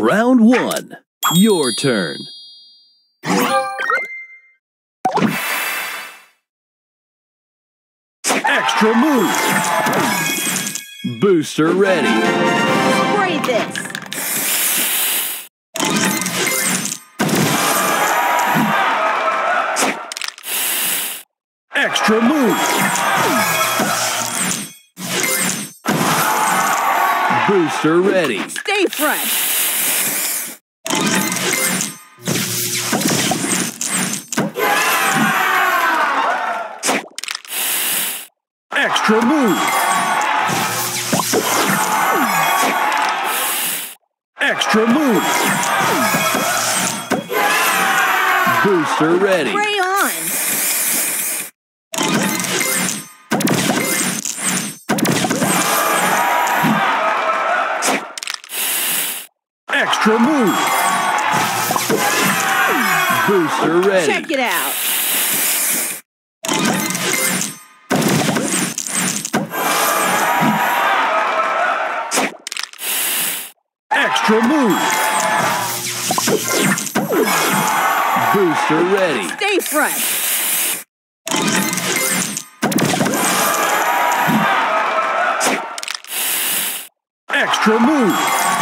Round 1. Your turn. Extra move. Booster ready. Spray this. Extra move. Booster ready. Stay fresh. Extra move. Extra move. Booster ready. Spray on. Extra move. Booster ready. Check it out. Extra move. Booster ready. Stay fresh. Extra move.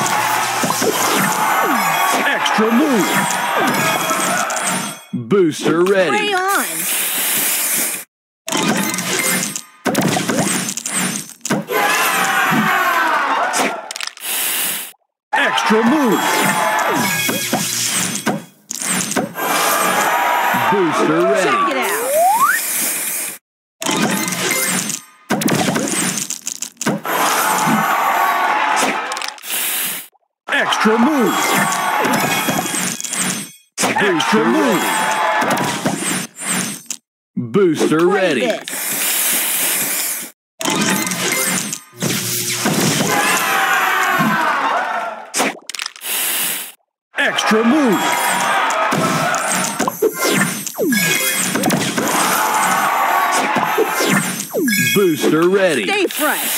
Extra move. Booster ready. Spray on. Extra move. Booster ready. Check it out. Extra move. Booster ready. Booster Spray ready. this. Extra move. Booster ready. Stay fresh.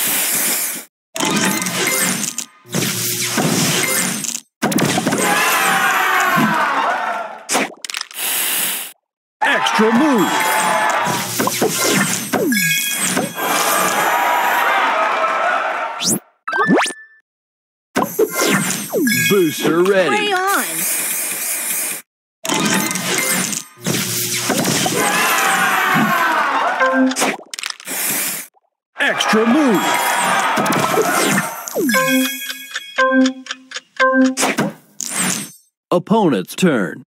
Extra move. Booster ready. Spray on. Extra move. Opponent's turn.